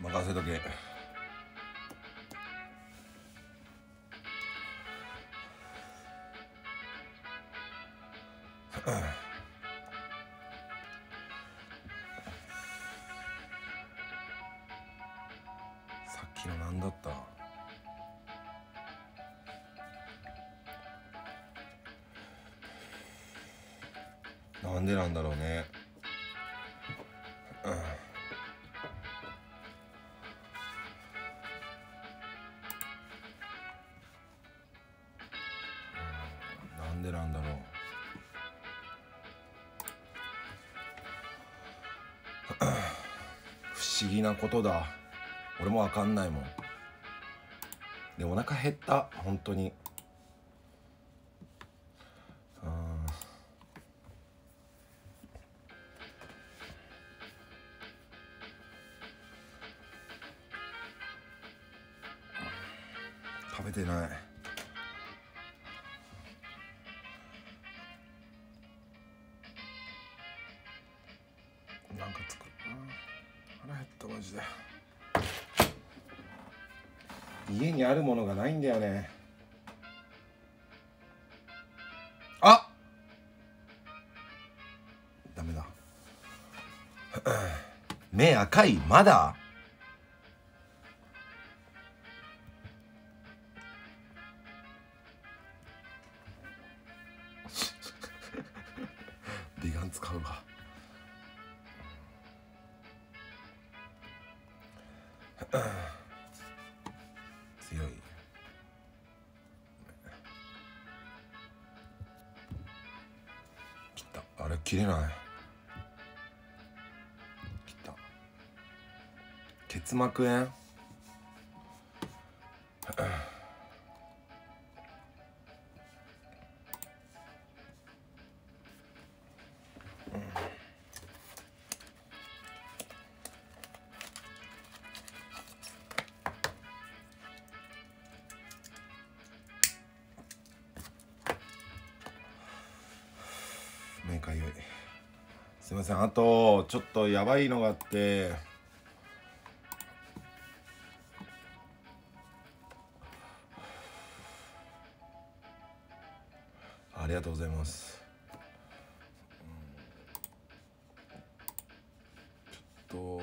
任せとけ。さっきの何だった？なんでなんだろうね。なんでなんだろう。不思議なことだ。俺もわかんないもん。でお腹減った、本当に。食べてない。なんか作る。腹減ったマジで。家にあるものがないんだよね。あ、ダメだ。目赤い、まだ。美顔使うわ。強い。切った。あれ切れない。切った。結膜炎。目かゆい。すいません。あとちょっとやばいのがあって、ありがとうございます。ちょっ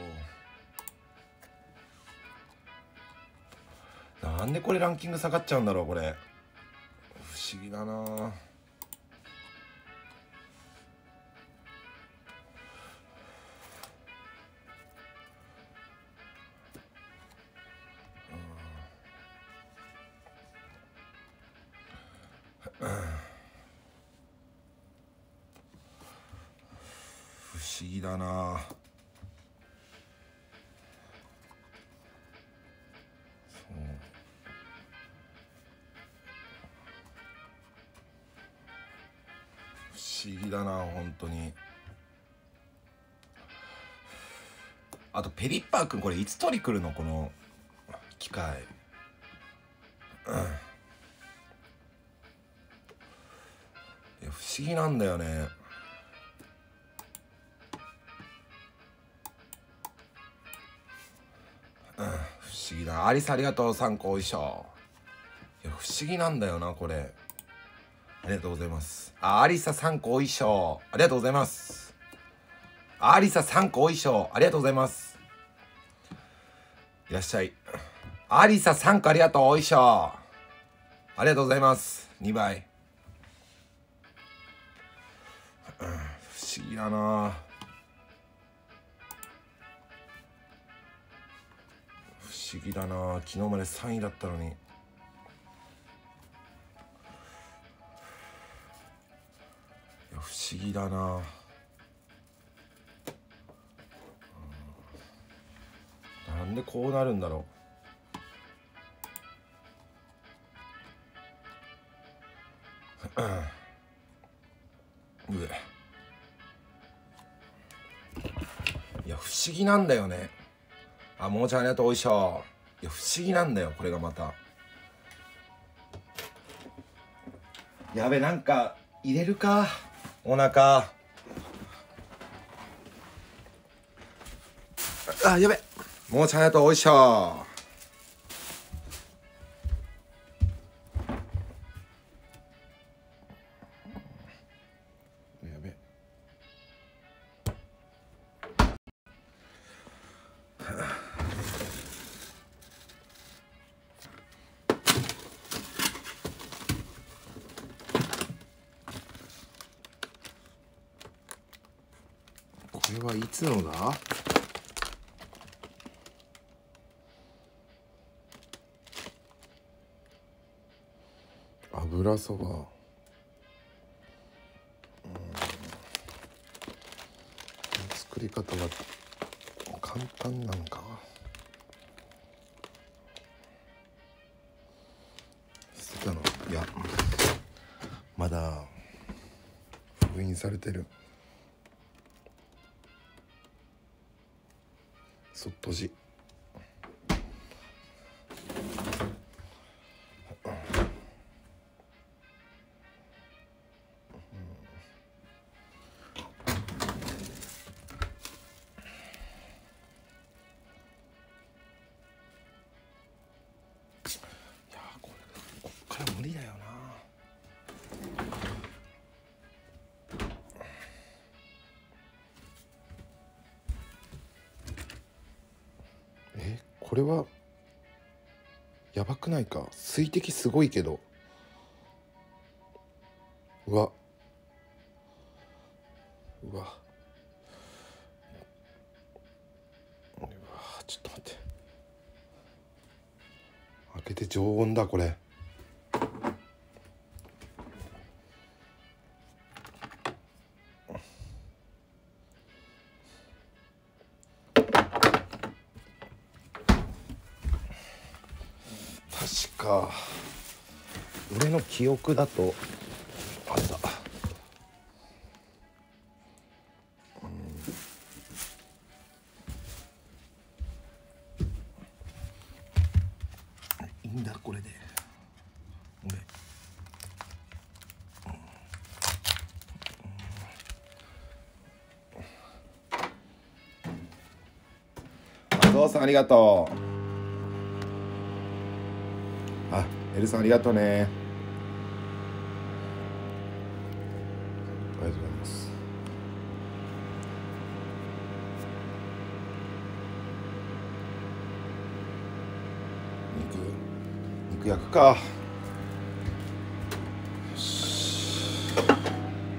となんでこれランキング下がっちゃうんだろう。これ不思議だな。不思議だな。不思議だな本当に。あとペリッパーくん、これいつ取り来るのこの機械。いや不思議なんだよね。不思議だ。アリスありがとう。参考衣装。いや不思議なんだよなこれ。ありがとうございます。アリサ参考衣装ありがとうございます。アリサ参考衣装ありがとうございます。いらっしゃい。アリサ参考ありがとう。衣装ありがとうございます。2倍。不思議だな。不思議だな。昨日まで3位だったのに。不思議だな。なんでこうなるんだろう。いや不思議なんだよね。あ、ももちゃんありがとう。おいしょ。いや不思議なんだよこれがまた。やべ、なんか入れるかお腹。あ、やべもうちゃんやとおいしょ。やべ。これはいつのだ？油そば。作り方が簡単なんか。捨てたの？いや、まだ封印されてる。そっとじ。こっから無理だよな。これはやばくないか？水滴すごいけど。うわちょっと待って、開けて常温だこれ。確か俺の記憶だとあれだ、いいんだこれで俺、ゾウさんありがとう。あ、エルさんありがとうね。ありがとうございます。肉焼くか。よし、確かに。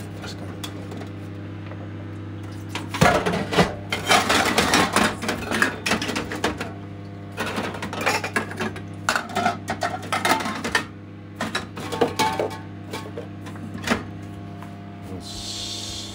よし、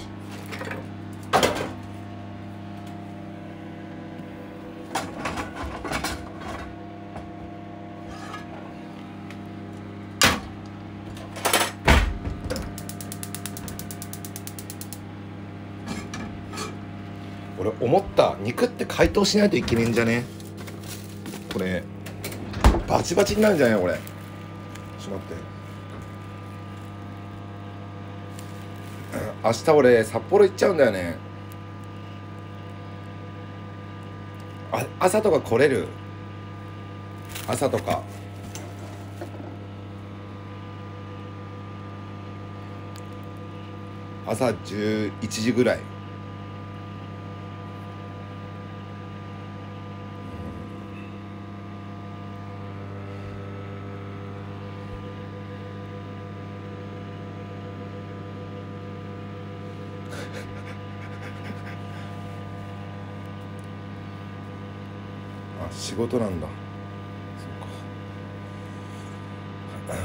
俺思った、肉って解凍しないといけねえんじゃね？これバチバチになるんじゃないこれ。ちょっと待って、明日俺札幌行っちゃうんだよね。朝とか来れる？朝とか朝11時ぐらい。あ、仕事なんだ。そうか。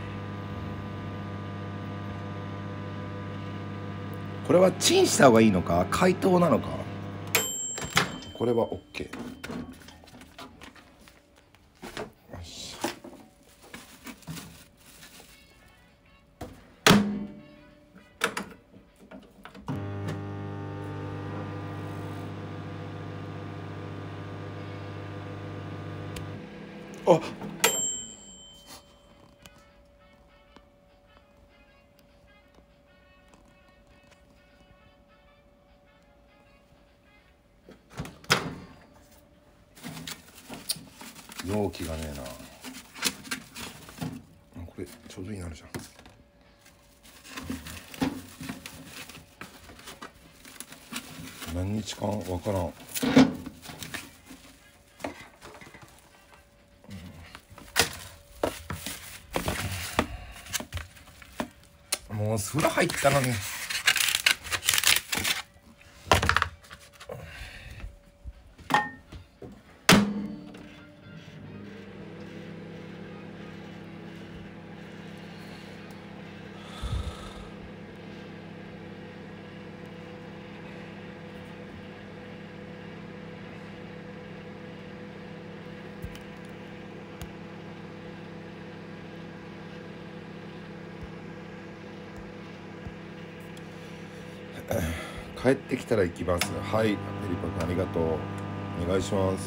これはチンした方がいいのか解凍なのか？これは OK。 よし、あ、 容器がねえな。これちょうどいいなるじゃん。何日間わからん。もう風呂入ったのに。帰ってきたら行きます。はい、エリパ君ありがとう。お願いします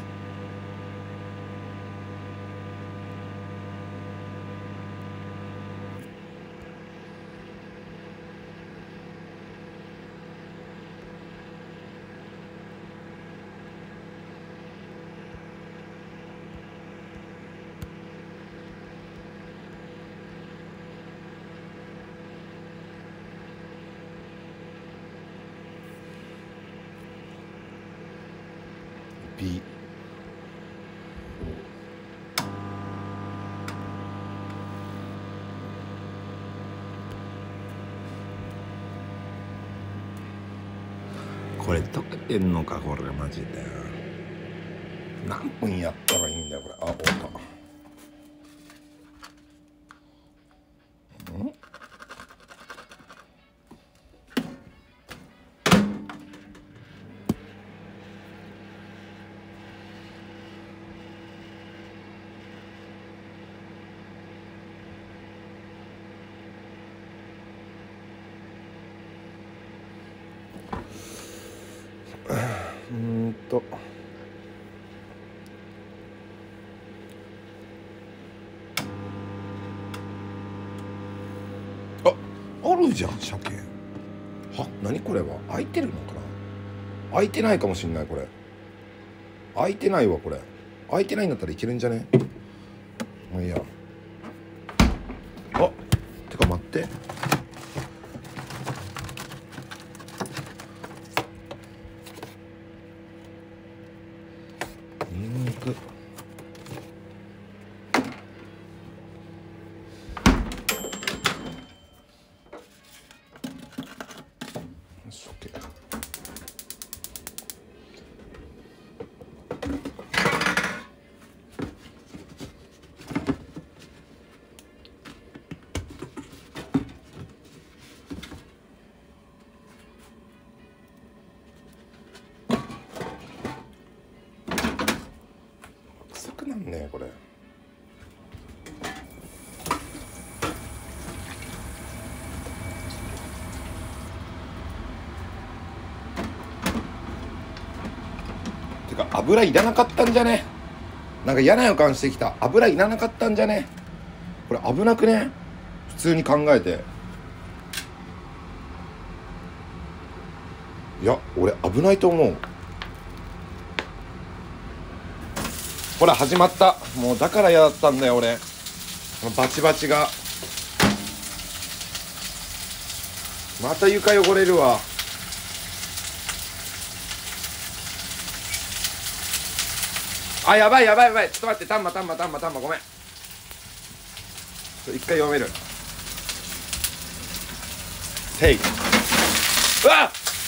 。B。これ溶けてんのか、これマジで。何分やったらいいんだよこれ。あ、終わった。あるじゃん鮭。は、何これは開いてるのかな。開いてないかもしんない。これ開いてないわ。これ開いてないんだったらいけるんじゃね。まあいいや。あ、てか待って、ニンニク。臭くなんねこれ。てか油いらなかったんじゃね。なんか嫌な予感してきた。油いらなかったんじゃね。これ危なくね、普通に考えて。いや俺危ないと思う。ほら始まった。もうだから嫌だったんだよ俺、バチバチが。また床汚れるわ。あ、やばいやばいやばい。ちょっと待って、たんまごめん。一回読める。テイク。うわっ、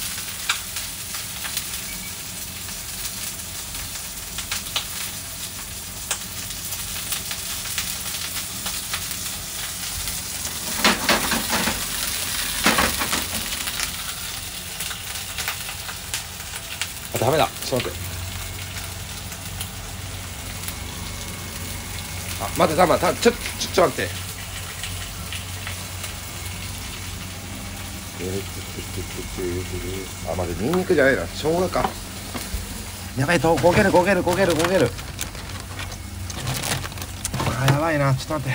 あ、ダメだ。ちょっと待って。あ、待って、ちょっと待って。あ、待って、ニンニクじゃないな、生姜か。やばいと、焦げる。あ、やばいな、ちょっと待って。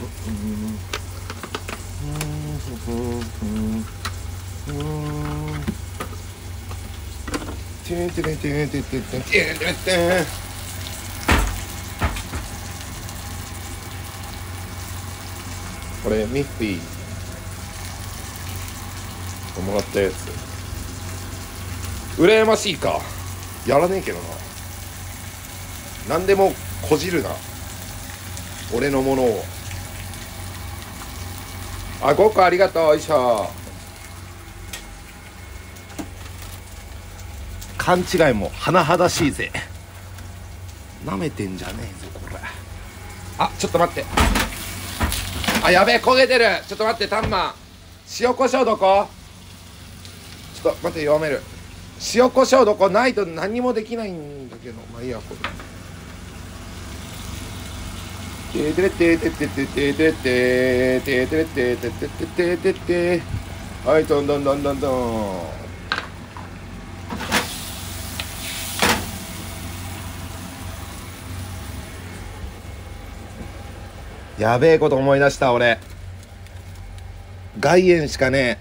これミッフィーもらったやつ羨ましいか。やらねえけどな。何でもこじるな俺のものを。あ、5個ありがとう。よいしょ。勘違いも甚だしいぜ。なめてんじゃねえぞこれ。あ、ちょっと待って。あ、やべえ、焦げてる。ちょっと待って、タンマン塩コショウどこ。ちょっと待って、弱める。塩コショウどこ。ないと何もできないんだけど。まあいいや。これてれてててててててててててててて。はい、どんどんどんどんどん。やべえこと思い出した俺。外苑しかね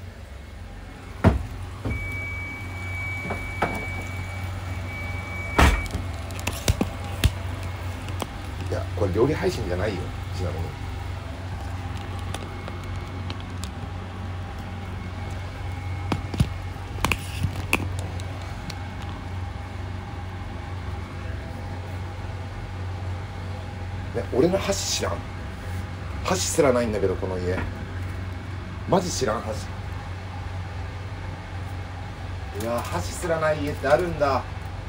え。いや、これ料理配信じゃないよ、ちなみに。ね、俺の箸知らん。箸すらないんだけど、この家マジ知らん。箸、いや、箸すらない家ってあるんだ。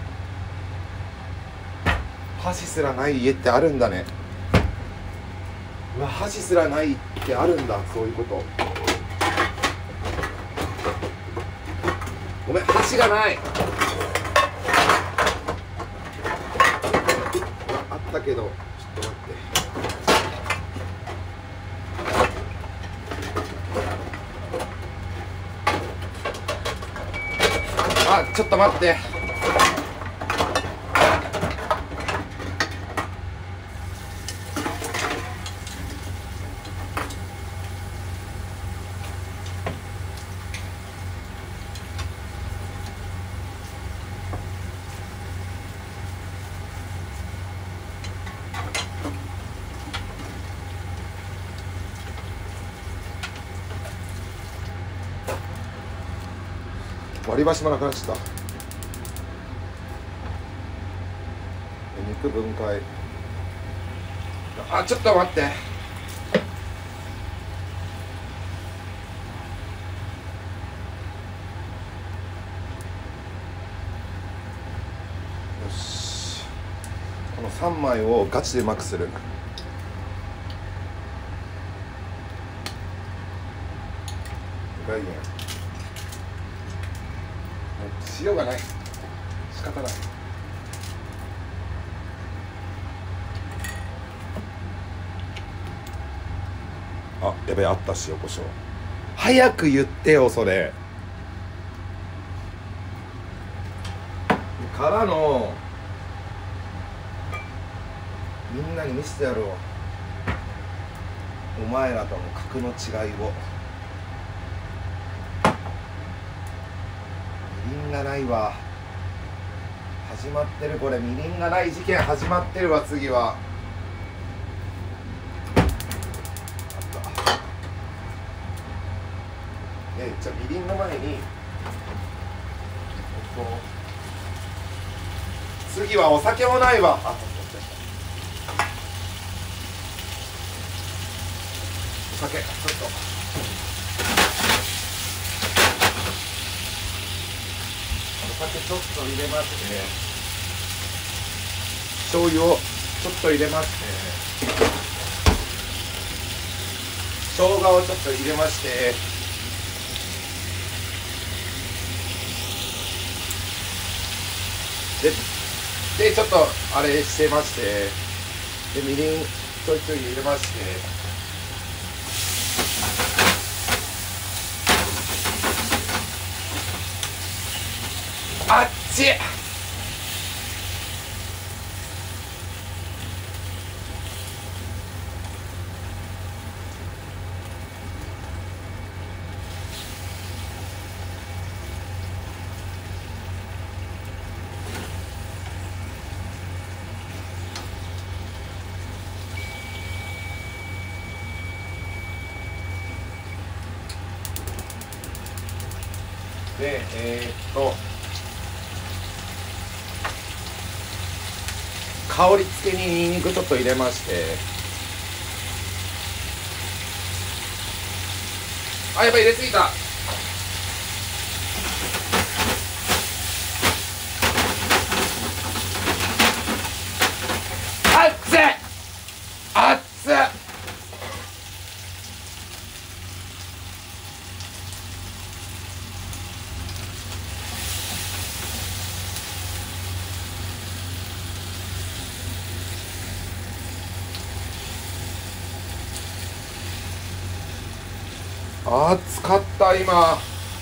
箸すらない家ってあるんだね。うわ、箸すらないってあるんだ。そういうこと。ごめん、箸がない。あったけど、ちょっと待って。あ、ちょっと待って。割り箸もなくなっちゃった。肉分解。あ、ちょっと待って。よし、この3枚をガチでうまくする。外苑、塩がない。仕方ない。あ、やべえ、あった。塩コショウ早く言ってよそれ。からのみんなに見せてやろう、お前らとの格の違いを。みりんがないわ。始まってる。これみりんがない事件始まってるわ。次はじゃあみりんの前に次はお酒もないわ。あ、お酒ちょっと。お酒ちょっと入れまして、醤油をちょっと入れまして、生姜をちょっと入れまして、でちょっとあれしてまして、でみりんちょいちょい入れまして、あっち。 で香り付けにニンニクちょっと入れまして、あ、やっぱ入れすぎた。熱い熱い。暑かった今。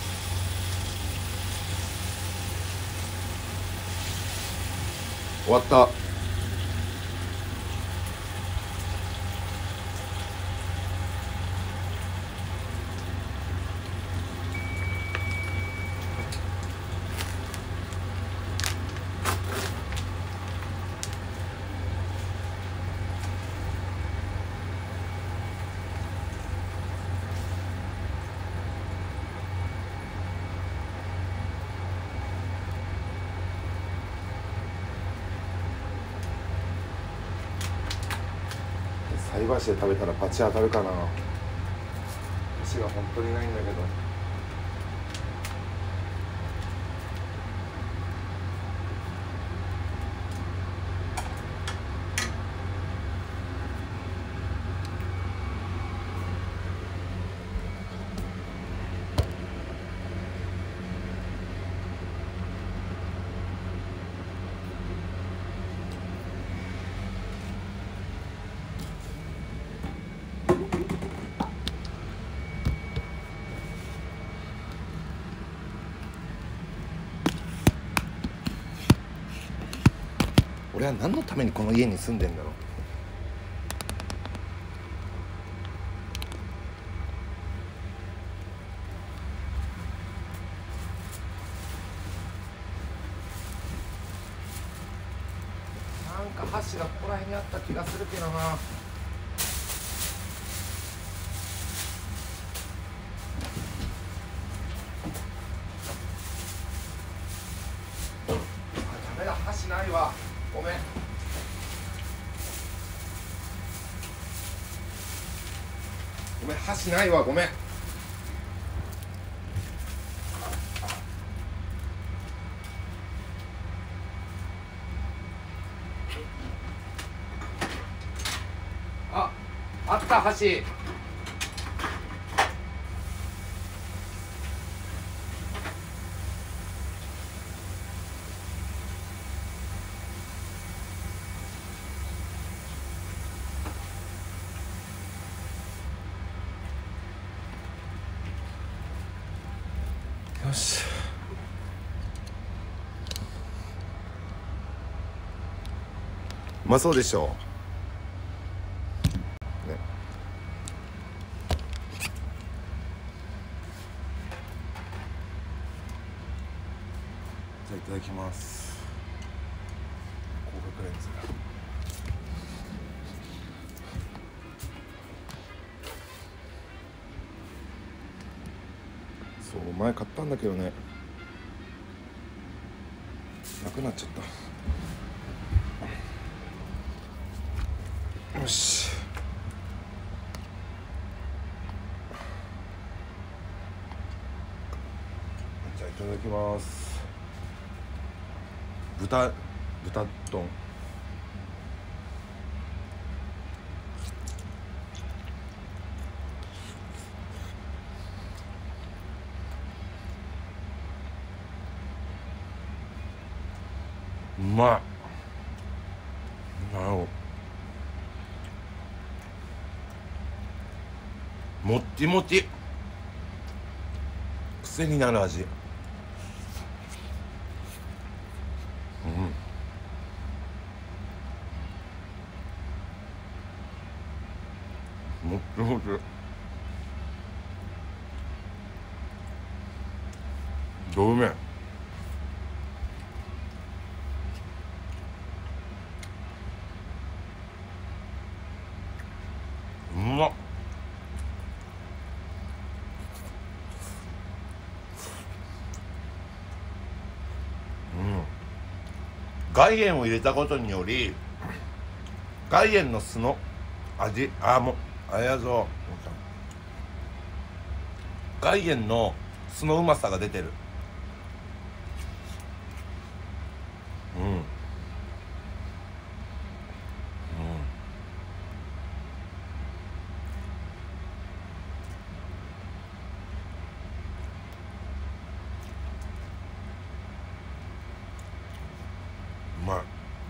終わった。菜箸で食べたらバチ当たるかな。箸が本当にないんだけど。俺は何のためにこの家に住んでんだろう。なんか箸がここら辺にあった気がするけどな。あ、ダメだ、箸ないわ。ごめん。ごめん、箸ないわ。ごめん。あ、あった箸。よし。うまそうでしょう。ね。じゃあいただきます。広角レンズ。そう前買ったんだけどね、なくなっちゃった。よし。じゃあいただきます。豚丼。うまい。なるほど。もっちもち。癖になる味。もっちもち。どうめん。うまっ。 岩塩を入れたことにより岩塩の酢の味、もうあれやぞ、岩塩の酢のうまさが出てる。うまい。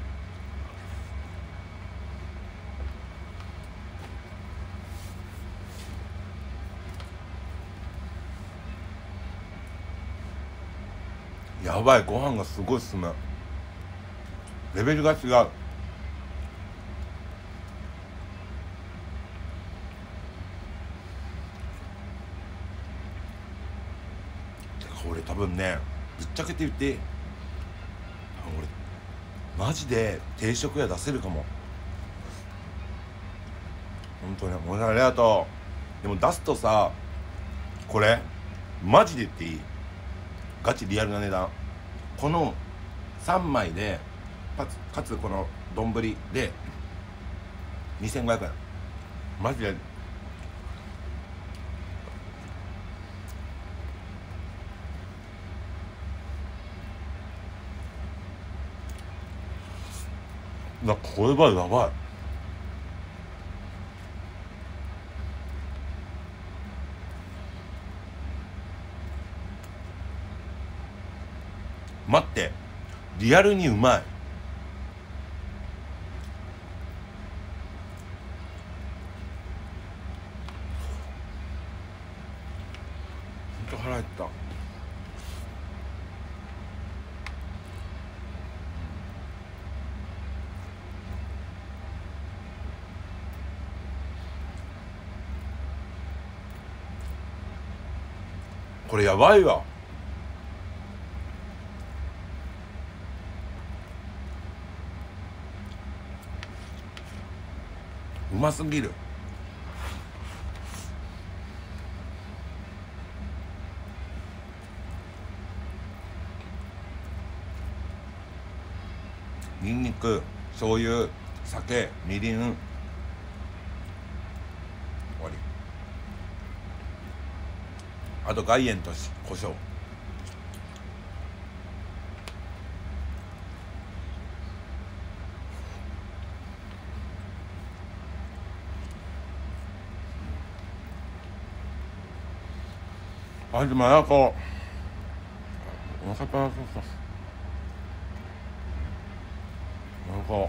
やばい、ご飯がすごい進む。レベルが違う。俺多分ね、ぶっちゃけて言って、俺マジで定食屋出せるかも。本当にもうありがとう。でも出すとさ、これマジで言っていい、ガチリアルな値段。この3枚でかつこの丼で2500円。マジでこれはやばい。待って、リアルにうまい。ほんと腹減った。これやばいわ。うますぎる。ニンニク、醤油、酒、みりん、終わり。あと岩塩と胡椒。でもなんかお腹いっぱいそうそう。なんか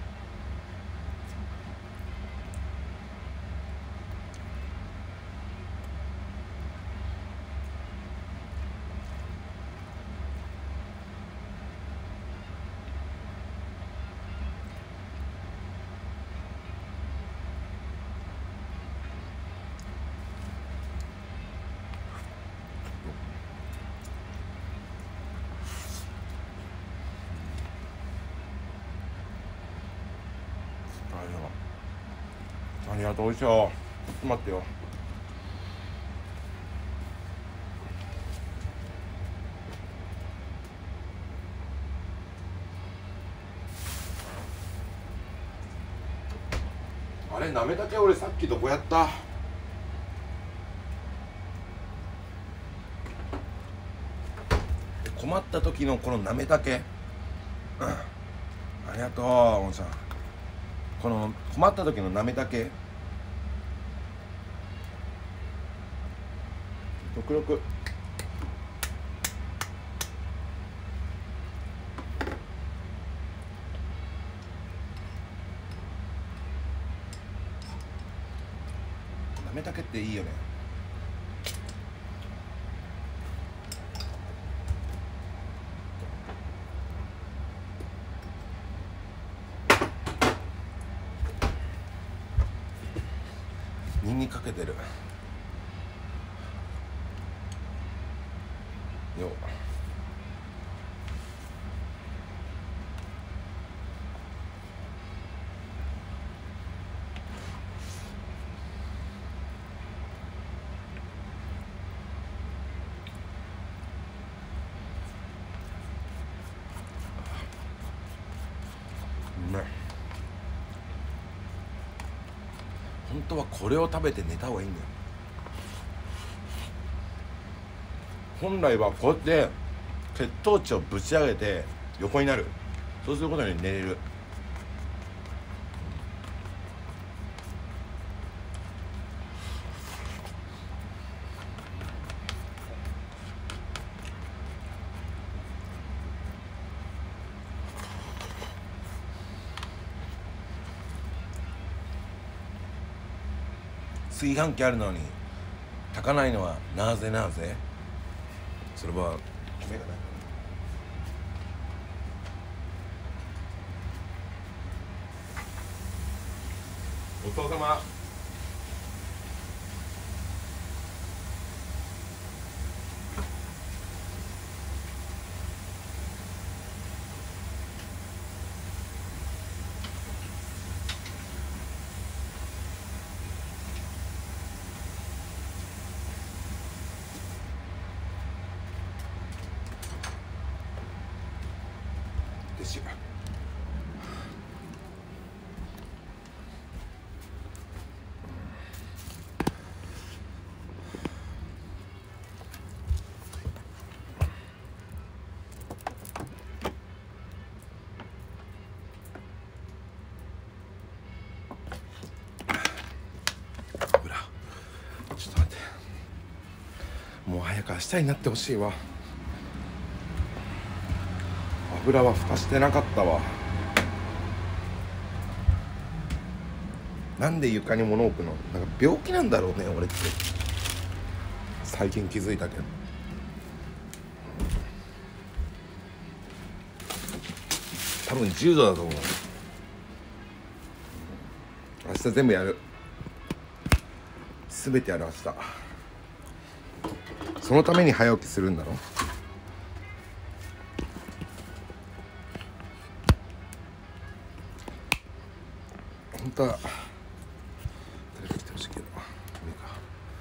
ありがとう。おいしょ。ちょっと待ってよ。あれ、なめたけ俺さっきどこやった。困った時のこのなめたけ、ありがとうおんちゃん。この困った時のなめたけ極力なめたけっていいよね。ニンニクかけてるよ。 本当はこれを食べて寝た方がいいんだよ。本来はこうやって血糖値をぶち上げて横になる。そうすることに寝れる。炊飯器あるのに炊かないのはなぜなぜ？それは米がない。ごちそうさま。ですよ。ほら、ちょっと待って。もう早く明日になってほしいわ。油は蓋してなかったわ。なんで床に物置くの？なんか病気なんだろうね、俺って。最近気づいたけど。多分重度だと思う。明日全部やる。全てやる明日。そのために早起きするんだろ。本当は誰か来てほしいけど無理か。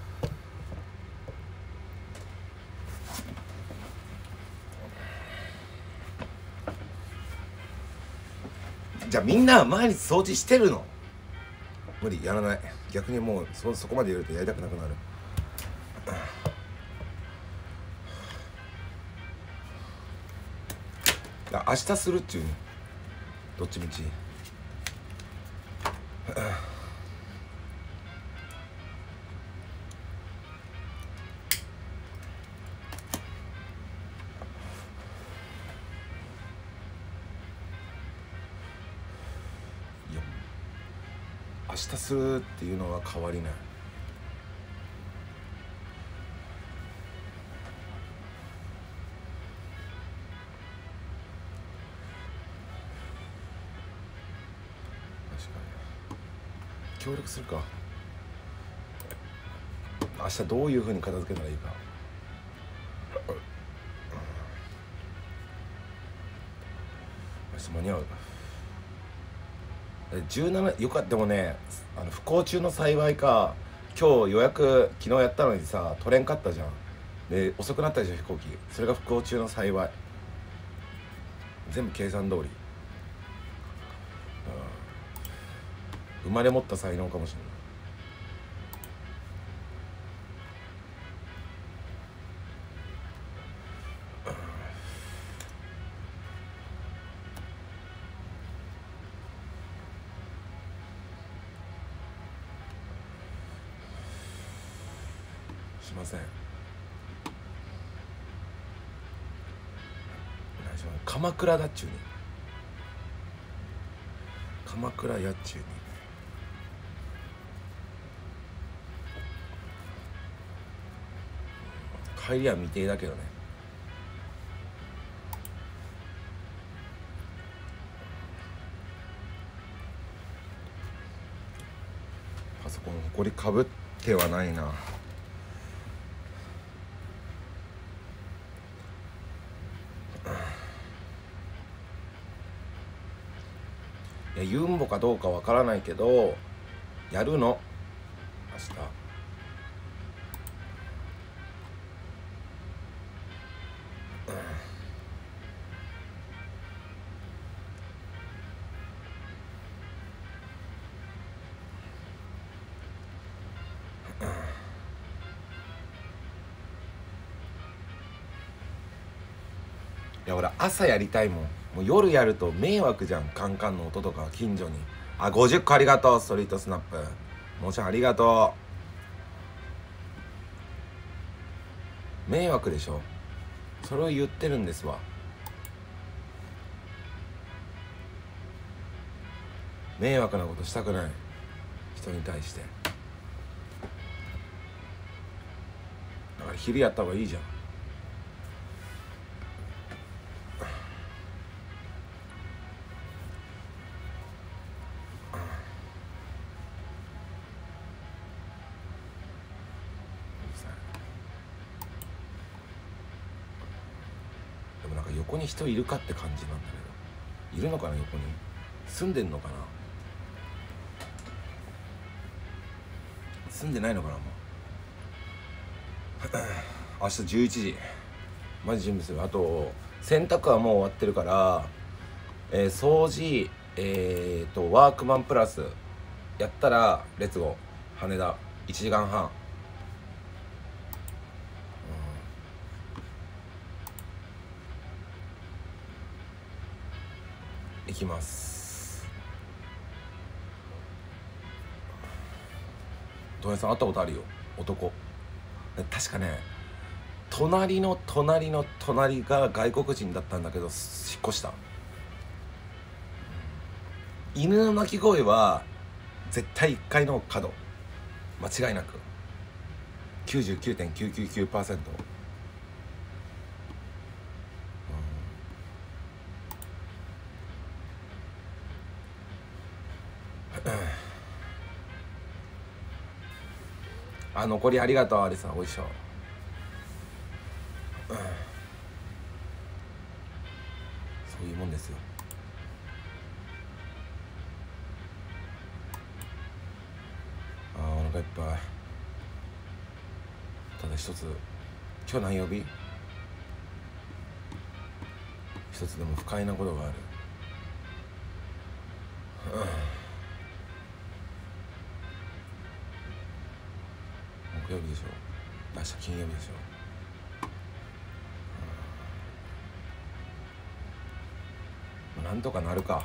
じゃあみんなは毎日掃除してるの？無理、やらない。逆にもうそこまで言うとやりたくなくなる。明日するっちゅうね。どっちみち。いや、明日するっていうのは変わりない。協力するか。明日どういう風に片付けたらいいか。明日間に合う。17よかった。でもね、不幸中の幸いか、今日予約昨日やったのにさ取れんかったじゃん。で遅くなったでしょ飛行機。それが不幸中の幸い。全部計算通り。生まれ持った才能かもしれない。しません。鎌倉だっちゅうに。鎌倉やっちゅうに。帰りは未定だけどね。パソコンほこりかぶってはないな。いやユンボかどうかわからないけどやるの明日。 や俺朝やりたいもん。もう夜やると迷惑じゃん、カンカンの音とか近所に。あ、50個ありがとう。ストリートスナップもちろんありがとう。迷惑でしょ、それを言ってるんですわ。迷惑なことしたくない、人に対して。だから昼やった方がいいじゃん。でもなんか横に人いるかって感じなんだけど、いるのかな、横に住んでんのかな、住んでないのかな。もう明日11時マジ準備する。あと洗濯はもう終わってるから、掃除ワークマンプラスやったらレッツゴー羽田1時間半、行きます。土井さん会ったことあるよ、男。確かね、隣の隣の隣が外国人だったんだけど引っ越した。犬の鳴き声は絶対1階の角、間違いなく 99.999%、あ、残りありがとう、アリさん。おいしょ。そういうもんですよ。あー、お腹いっぱい。ただ一つ、今日何曜日？一つでも不快なことがある。木曜日でしょ、明日金曜日でしょ。なんとかなるか、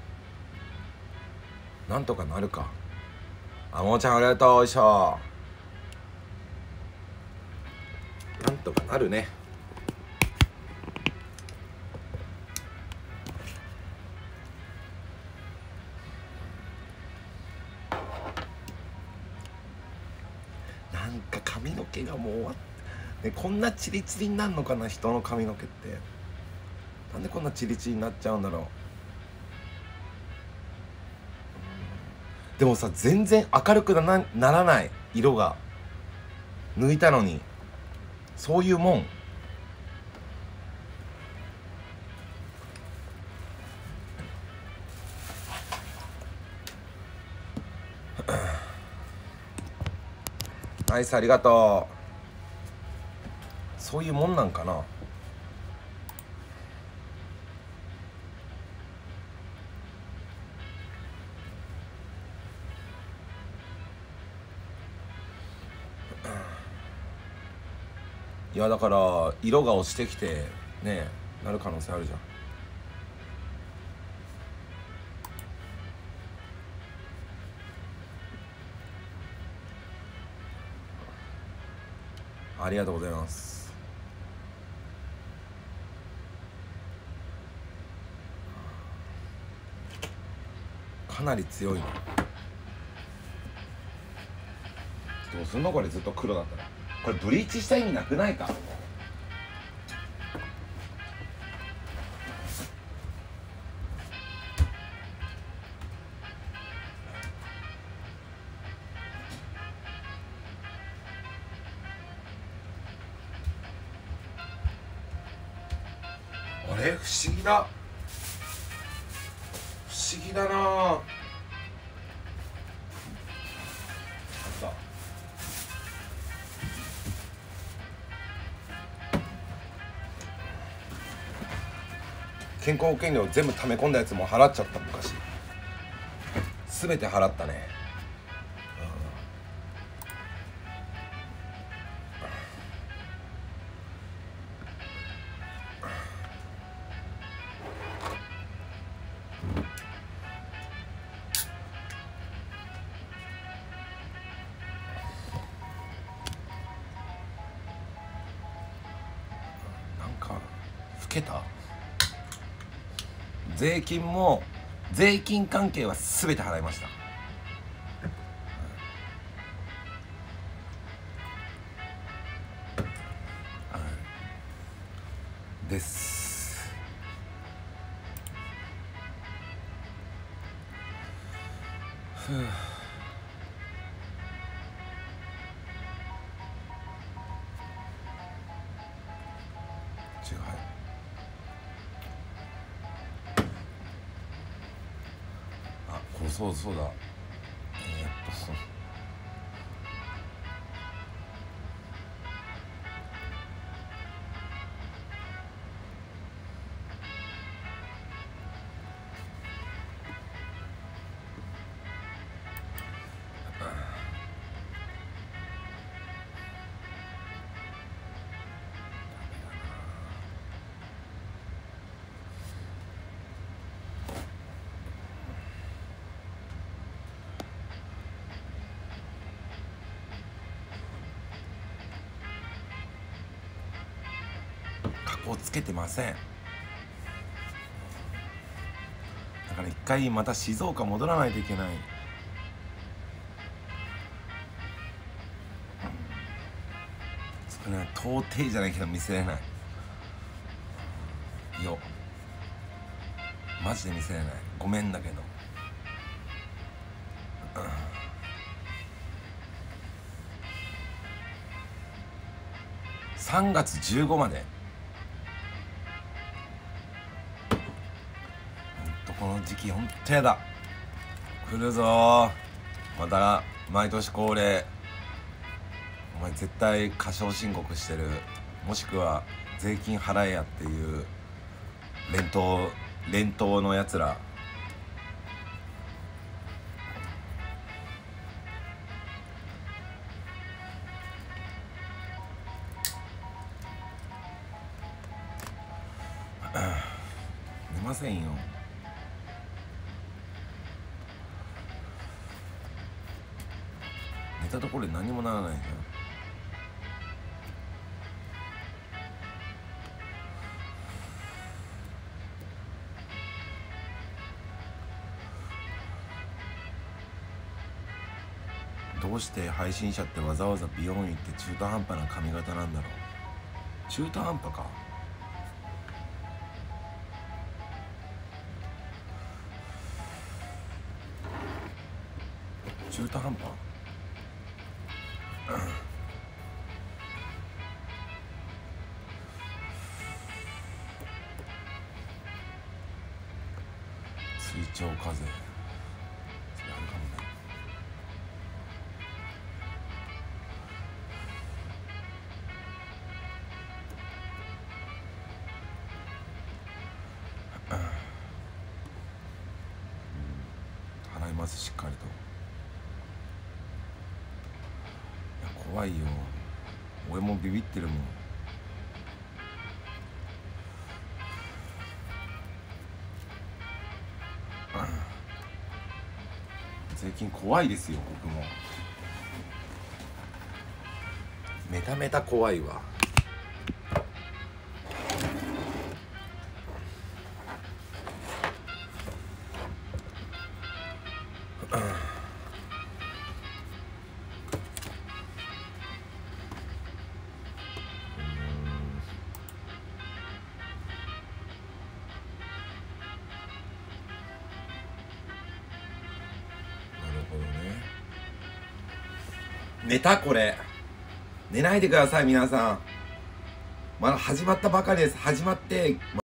なんとかなるか。あ、もーちゃんありがとう。おいしょ。なんとかなるね。なんか髪の毛がもう終わって、ね、こんなチリチリになるのかな、人の髪の毛って。なんでこんなチリチリになっちゃうんだろう。でもさ、全然明るくならない、色が。抜いたのに。そういうもん。ナイス、ありがとう。そういうもんなんかな。いやだから色が落ちてきてね、なる可能性あるじゃん。ありがとうございます。かなり強いね。どうすんのこれ、ずっと黒だったら。これブリーチした意味なくないか。あれ、不思議だ、不思議だなあ。あった。健康保険料全部溜め込んだやつも払っちゃった。昔全て払ったね。 けた。税金も税金関係は全て払いました。です。ふう。違う。あ、これそうだ。をつけてません。だから一回また静岡戻らないといけない。それは到底じゃないけど見せれないよ。マジで見せれない。ごめんだけど、3月15まで。この時期ほんとやだ。来るぞまた毎年恒例。お前絶対過少申告してる、もしくは税金払えやっていう連投のやつら。寝ませんよ。寝たところで何もならないじゃん。どうして配信者ってわざわざ美容院行って中途半端な髪型なんだろう。中途半端か。中途半端、追徴課税、それあるかもね。払います、しっかりと。いや怖いよ、俺もビビってるもん。税金怖いですよ。僕もメタメタ怖いわ。寝た。これ寝ないでください皆さん。まだ始まったばかりです。始まって